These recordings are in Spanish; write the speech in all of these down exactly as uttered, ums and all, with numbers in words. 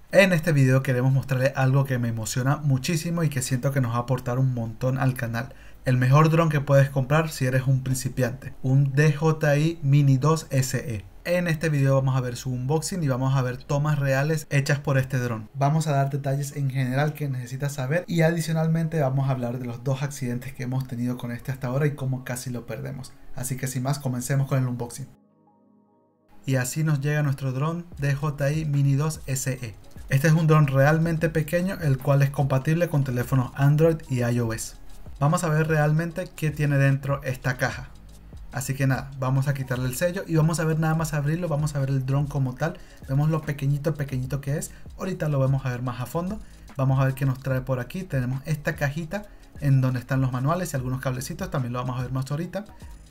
En este video queremos mostrarles algo que me emociona muchísimo y que siento que nos va a aportar un montón al canal. El mejor dron que puedes comprar si eres un principiante, un D J I Mini dos S E. En este video vamos a ver su unboxing y vamos a ver tomas reales hechas por este dron. Vamos a dar detalles en general que necesitas saber y adicionalmente vamos a hablar de los dos accidentes que hemos tenido con este hasta ahora y cómo casi lo perdemos. Así que sin más, comencemos con el unboxing. Y así nos llega nuestro dron D J I Mini dos S E. Este es un dron realmente pequeño, el cual es compatible con teléfonos Android y iOS. Vamos a ver realmente qué tiene dentro esta caja. Así que nada, vamos a quitarle el sello y vamos a ver nada más abrirlo, vamos a ver el dron como tal. Vemos lo pequeñito, pequeñito que es. Ahorita lo vamos a ver más a fondo. Vamos a ver qué nos trae por aquí. Tenemos esta cajita en donde están los manuales y algunos cablecitos, también lo vamos a ver más ahorita.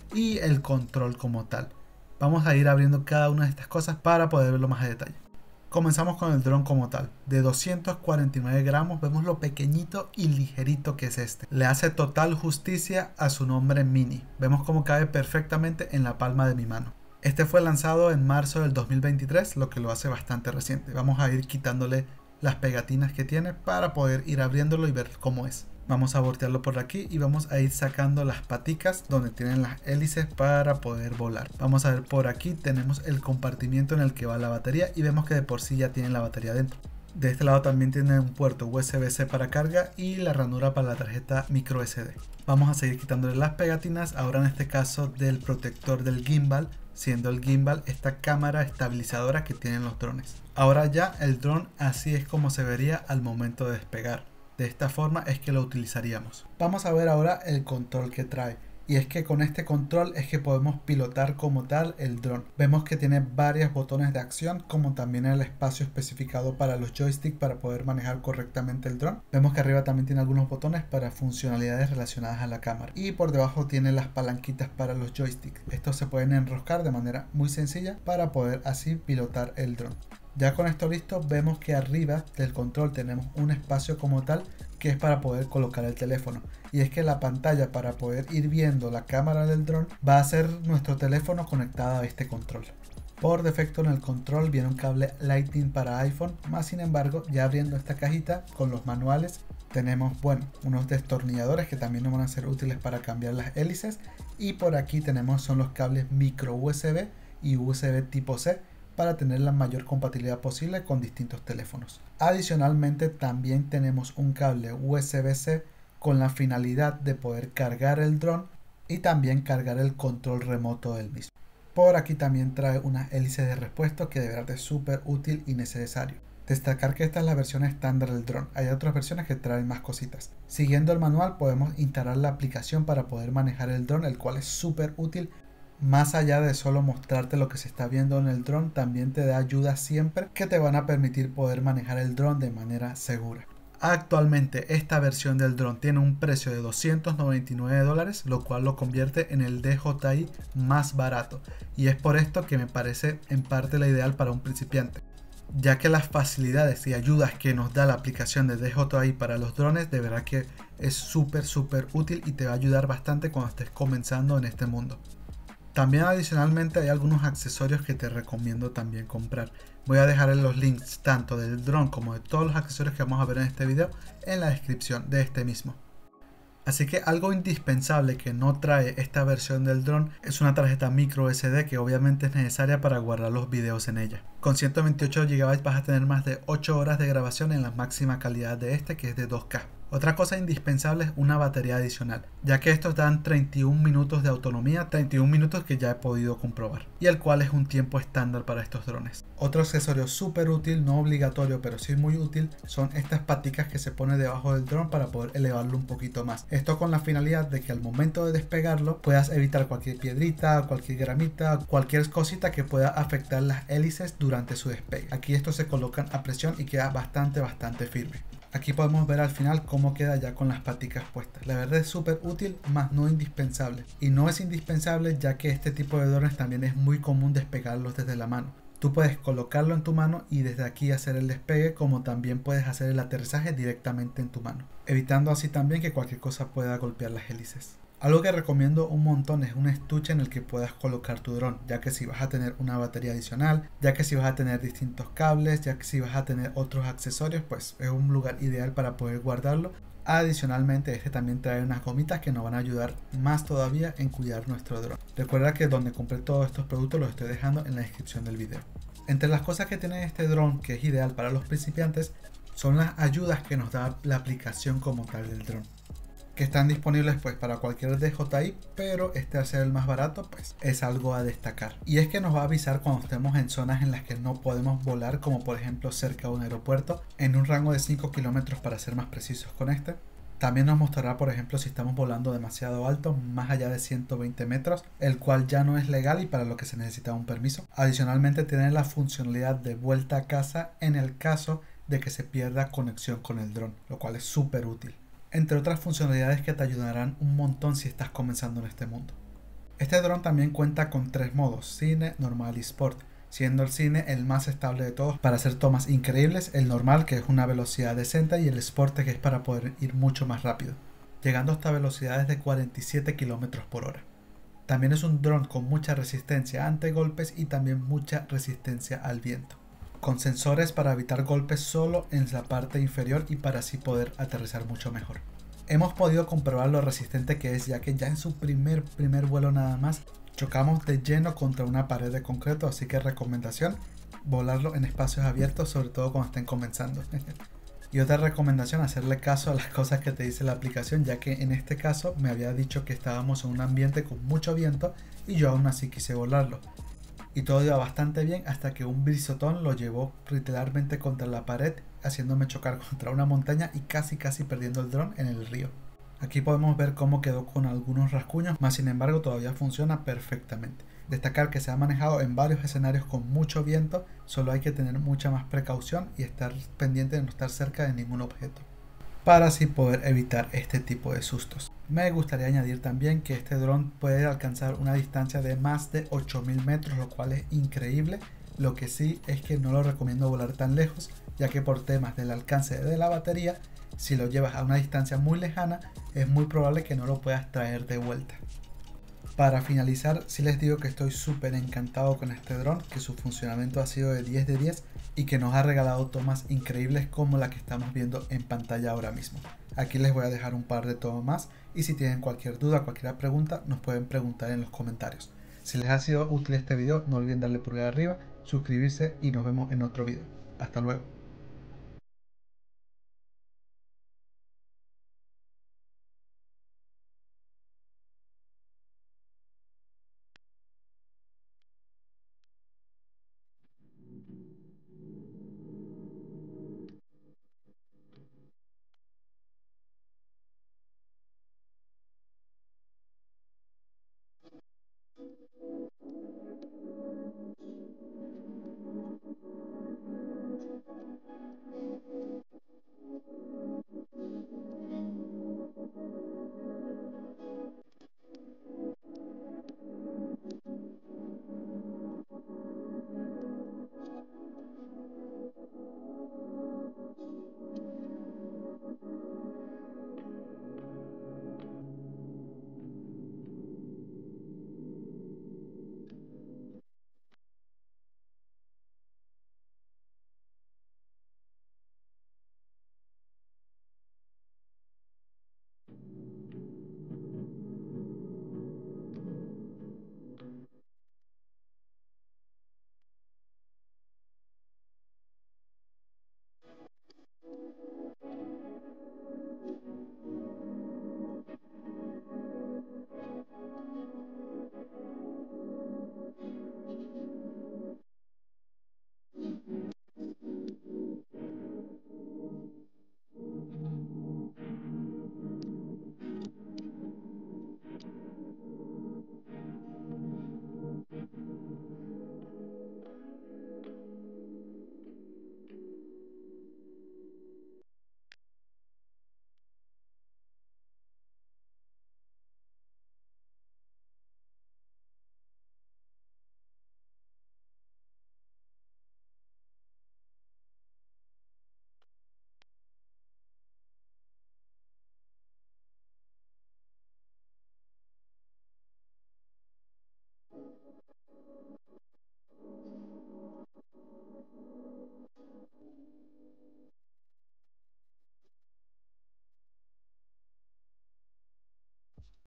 Y el control como tal. Vamos a ir abriendo cada una de estas cosas para poder verlo más a detalle. Comenzamos con el dron como tal, de doscientos cuarenta y nueve gramos, vemos lo pequeñito y ligerito que es este. Le hace total justicia a su nombre mini, vemos cómo cabe perfectamente en la palma de mi mano. Este fue lanzado en marzo del dos mil veintitrés, lo que lo hace bastante reciente. Vamos a ir quitándole las pegatinas que tiene para poder ir abriéndolo y ver cómo es. Vamos a voltearlo por aquí y vamos a ir sacando las paticas donde tienen las hélices para poder volar. Vamos a ver por aquí, tenemos el compartimiento en el que va la batería y vemos que de por sí ya tiene la batería dentro. De este lado también tiene un puerto U S B C para carga y la ranura para la tarjeta micro S D. Vamos a seguir quitándole las pegatinas, ahora en este caso del protector del gimbal, siendo el gimbal esta cámara estabilizadora que tienen los drones. Ahora ya el dron así es como se vería al momento de despegar. De esta forma es que lo utilizaríamos. Vamos a ver ahora el control que trae. Y es que con este control es que podemos pilotar como tal el dron. Vemos que tiene varios botones de acción, como también el espacio especificado para los joysticks para poder manejar correctamente el dron. Vemos que arriba también tiene algunos botones para funcionalidades relacionadas a la cámara. Y por debajo tiene las palanquitas para los joysticks. Estos se pueden enroscar de manera muy sencilla para poder así pilotar el dron. Ya con esto listo, vemos que arriba del control tenemos un espacio como tal que es para poder colocar el teléfono. Y es que la pantalla para poder ir viendo la cámara del dron va a ser nuestro teléfono conectado a este control. Por defecto en el control viene un cable Lightning para iPhone, más sin embargo ya abriendo esta cajita con los manuales tenemos bueno unos destornilladores que también nos van a ser útiles para cambiar las hélices. Y por aquí tenemos son los cables micro U S B y U S B tipo C para tener la mayor compatibilidad posible con distintos teléfonos. Adicionalmente también tenemos un cable U S B C con la finalidad de poder cargar el dron y también cargar el control remoto del mismo. Por aquí también trae unas hélices de repuesto que de verdad es súper útil y necesario. Destacar que esta es la versión estándar del dron, hay otras versiones que traen más cositas. Siguiendo el manual podemos instalar la aplicación para poder manejar el dron, el cual es súper útil. Más allá de solo mostrarte lo que se está viendo en el dron, también te da ayuda siempre que te van a permitir poder manejar el dron de manera segura. Actualmente esta versión del dron tiene un precio de doscientos noventa y nueve dólares, lo cual lo convierte en el D J I más barato. Y es por esto que me parece en parte la ideal para un principiante, ya que las facilidades y ayudas que nos da la aplicación de D J I para los drones de verdad que es súper súper útil y te va a ayudar bastante cuando estés comenzando en este mundo. También adicionalmente hay algunos accesorios que te recomiendo también comprar. Voy a dejar los links tanto del dron como de todos los accesorios que vamos a ver en este video en la descripción de este mismo. Así que algo indispensable que no trae esta versión del dron es una tarjeta micro S D que obviamente es necesaria para guardar los videos en ella. Con ciento veintiocho gigabytes vas a tener más de ocho horas de grabación en la máxima calidad de este, que es de dos K. Otra cosa indispensable es una batería adicional, ya que estos dan treinta y un minutos de autonomía, treinta y un minutos que ya he podido comprobar, y el cual es un tiempo estándar para estos drones. Otro accesorio súper útil, no obligatorio pero sí muy útil, son estas paticas que se pone debajo del dron para poder elevarlo un poquito más. Esto con la finalidad de que al momento de despegarlo puedas evitar cualquier piedrita, cualquier gramita, cualquier cosita que pueda afectar las hélices durante su despegue. Aquí estos se colocan a presión y queda bastante bastante firme. Aquí podemos ver al final cómo queda ya con las paticas puestas. La verdad es súper útil, más no indispensable. Y no es indispensable ya que este tipo de drones también es muy común despegarlos desde la mano. Tú puedes colocarlo en tu mano y desde aquí hacer el despegue, como también puedes hacer el aterrizaje directamente en tu mano, evitando así también que cualquier cosa pueda golpear las hélices. Algo que recomiendo un montón es un estuche en el que puedas colocar tu dron, ya que si vas a tener una batería adicional, ya que si vas a tener distintos cables, ya que si vas a tener otros accesorios, pues es un lugar ideal para poder guardarlo. Adicionalmente, este también trae unas gomitas que nos van a ayudar más todavía en cuidar nuestro dron. Recuerda que donde compré todos estos productos los estoy dejando en la descripción del video. Entre las cosas que tiene este dron que es ideal para los principiantes son las ayudas que nos da la aplicación como tal del dron, que están disponibles pues para cualquier D J I, pero este al ser el más barato pues es algo a destacar. Y es que nos va a avisar cuando estemos en zonas en las que no podemos volar, como por ejemplo cerca de un aeropuerto, en un rango de cinco kilómetros para ser más precisos con este. También nos mostrará, por ejemplo, si estamos volando demasiado alto, más allá de ciento veinte metros, el cual ya no es legal y para lo que se necesita un permiso. Adicionalmente tiene la funcionalidad de vuelta a casa en el caso de que se pierda conexión con el dron, lo cual es súper útil, entre otras funcionalidades que te ayudarán un montón si estás comenzando en este mundo. Este dron también cuenta con tres modos: cine, normal y sport, siendo el cine el más estable de todos para hacer tomas increíbles, el normal que es una velocidad decente y el sport que es para poder ir mucho más rápido, llegando hasta velocidades de cuarenta y siete kilómetros por hora. También es un dron con mucha resistencia ante golpes y también mucha resistencia al viento, con sensores para evitar golpes solo en la parte inferior y para así poder aterrizar mucho mejor. Hemos podido comprobar lo resistente que es, ya que ya en su primer, primer vuelo nada más chocamos de lleno contra una pared de concreto, así que recomendación, volarlo en espacios abiertos, sobre todo cuando estén comenzando. Y otra recomendación, hacerle caso a las cosas que te dice la aplicación, ya que en este caso me había dicho que estábamos en un ambiente con mucho viento y yo aún así quise volarlo. Y todo iba bastante bien hasta que un brisotón lo llevó literalmente contra la pared, haciéndome chocar contra una montaña y casi casi perdiendo el dron en el río. Aquí podemos ver cómo quedó con algunos rasguños, más sin embargo todavía funciona perfectamente. Destacar que se ha manejado en varios escenarios con mucho viento, solo hay que tener mucha más precaución y estar pendiente de no estar cerca de ningún objeto, para así poder evitar este tipo de sustos. Me gustaría añadir también que este dron puede alcanzar una distancia de más de ocho mil metros, lo cual es increíble. Lo que sí es que no lo recomiendo volar tan lejos, ya que por temas del alcance de la batería, si lo llevas a una distancia muy lejana, es muy probable que no lo puedas traer de vuelta. Para finalizar, sí les digo que estoy súper encantado con este dron, que su funcionamiento ha sido de diez de diez y que nos ha regalado tomas increíbles como la que estamos viendo en pantalla ahora mismo. Aquí les voy a dejar un par de tomas más y si tienen cualquier duda, cualquier pregunta, nos pueden preguntar en los comentarios. Si les ha sido útil este video, no olviden darle pulgar arriba, suscribirse y nos vemos en otro video. Hasta luego.